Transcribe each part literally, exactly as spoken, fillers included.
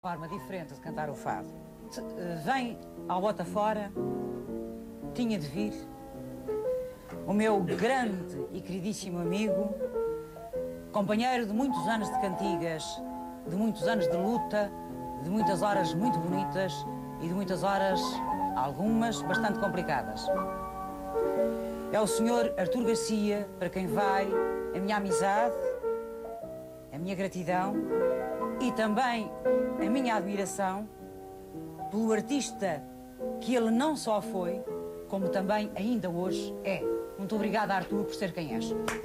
Forma diferente de cantar o fado. Vem ao Bota Fora, tinha de vir o meu grande e queridíssimo amigo, companheiro de muitos anos de cantigas, de muitos anos de luta, de muitas horas muito bonitas e de muitas horas, algumas, bastante complicadas. É o senhor Artur Garcia, para quem vai a minha amizade, a minha gratidão e também a minha admiração pelo artista que ele não só foi, como também ainda hoje é. Muito obrigada, Artur, por ser quem és.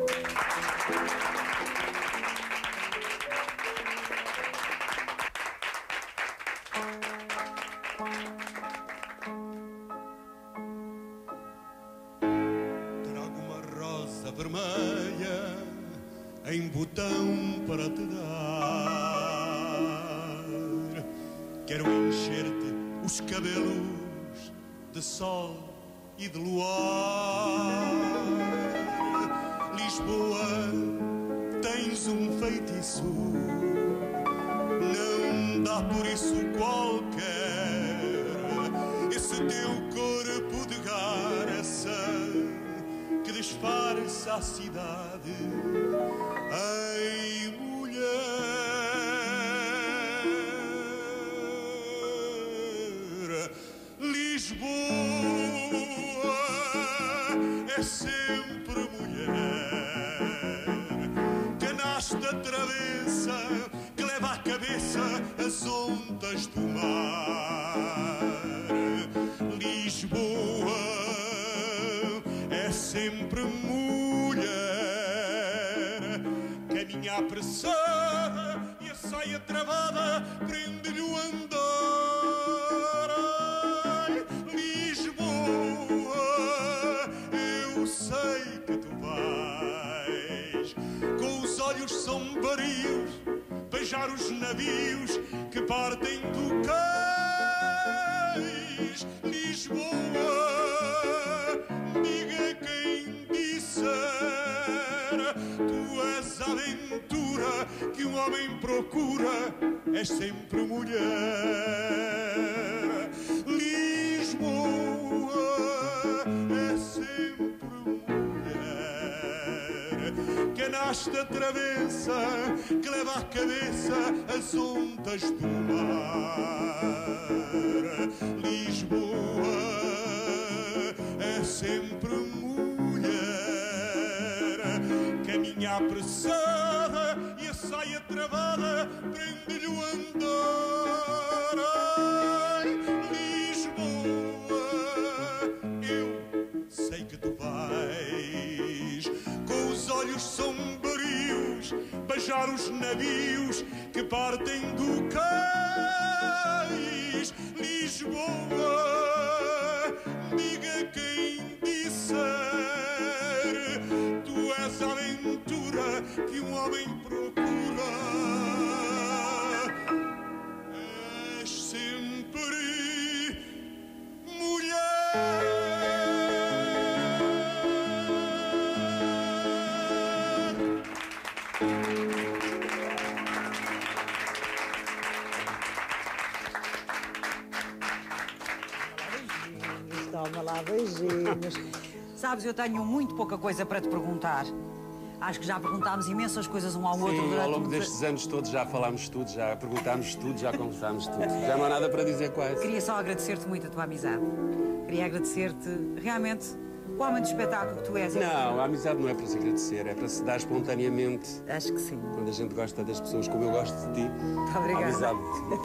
Trago uma rosa vermelha em botão para te dar. Quero encher-te os cabelos de sol e de luar. Lisboa, tens um feitiço, não dá por isso qualquer. Esse teu corpo de garça que disfarça a cidade em mulher. Lisboa é sempre mulher, canasta travessa que leva à cabeça as ondas do mar. Lisboa é sempre mulher, caminha apressada e a saia travada prende-lhe o andar. Sombrios, beijar os navios que partem do cais. Lisboa, diga quem disser, tu és a aventura que um homem procura, és sempre mulher. Lisboa é sempre canasta travessa que leva à cabeça as ondas do mar. Lisboa é sempre mulher, caminha apressada e a saia travada prende-lhe o andar. Ai, Lisboa, eu sei que tu vais com os olhos sombrios beijar os navios que partem do cais. Lisboa, diga quem disser, tu és a aventura que um homem procura, és sempre mulher. Toma lá beijinhos. Sabes, eu tenho muito pouca coisa para te perguntar. Acho que já perguntámos imensas coisas um ao Sim, outro durante ao longo muitos... destes anos todos já falámos tudo, já perguntámos tudo, já conversámos tudo. Já não há nada para dizer quase. Queria só agradecer-te muito a tua amizade. Queria agradecer-te realmente o homem do espetáculo que tu és. Não, a amizade não é para se agradecer, é para se dar espontaneamente. Acho que sim. Quando a gente gosta das pessoas como eu gosto de ti. Muito obrigada. A amizade.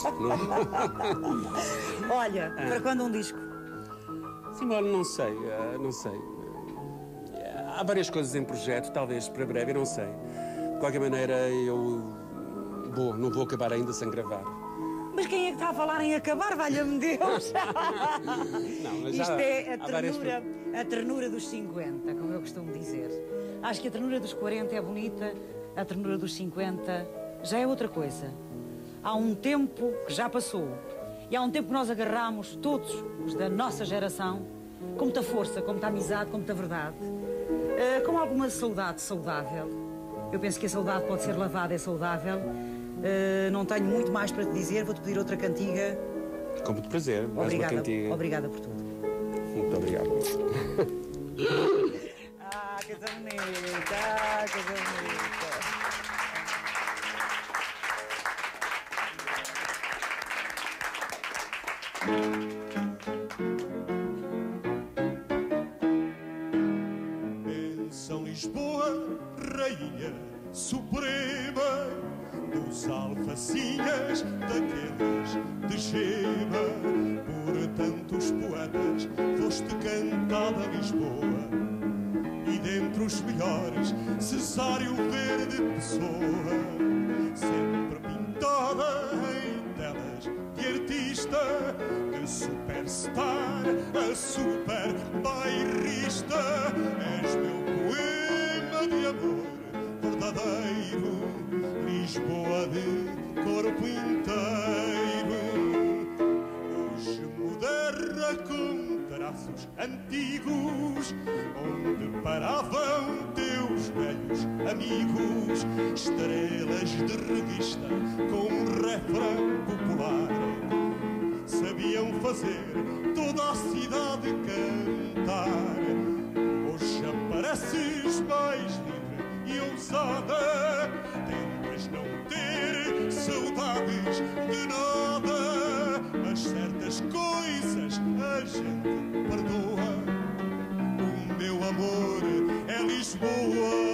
Não... Olha, ah. para quando um disco? Sim, olha, não sei, uh, não sei. Uh, há várias coisas em projeto, talvez para breve, eu não sei. De qualquer maneira, eu vou, não vou acabar ainda sem gravar. Mas quem é que está a falar em acabar, valha-me Deus? Não, mas isto há, é a ternura, várias... a ternura dos cinquenta, como eu costumo dizer. Acho que a ternura dos quarenta é bonita, a ternura dos cinquenta já é outra coisa. Há um tempo que já passou. E há um tempo que nós agarramos, todos os da nossa geração, com muita força, com muita amizade, com muita verdade, uh, com alguma saudade saudável. Eu penso que a saudade pode ser lavada, é saudável, Uh, não tenho muito mais para te dizer, vou-te pedir outra cantiga. Com muito prazer, mais obrigada, uma cantiga. Obrigada por tudo. Muito obrigado. Ah, que coisa bonita, ah, que coisa bonita. Em São Lisboa, rainha suprema dos alfacinhas daqueles de gema, por tantos poetas foste cantada Lisboa, e dentre os melhores Cesário Verde Pessoa, sempre pintada em telas de artista, que superstar, a super bairrista, és meu poema de amor verdadeiro, Lisboa de corpo inteiro. Hoje moderna com traços antigos, onde paravam teus velhos amigos, estrelas de revista com um refrão popular, sabiam fazer toda a cidade cantar. Hoje apareces mais livre e ousada, tentas não ter saudades de nada, mas certas coisas a gente perdoa. O meu amor é Lisboa.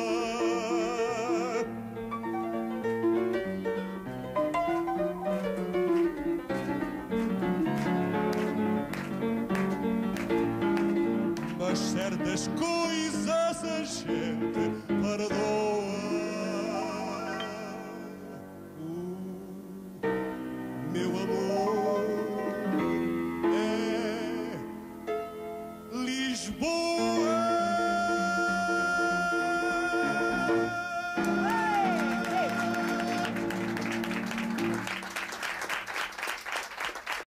Mas certas coisas a gente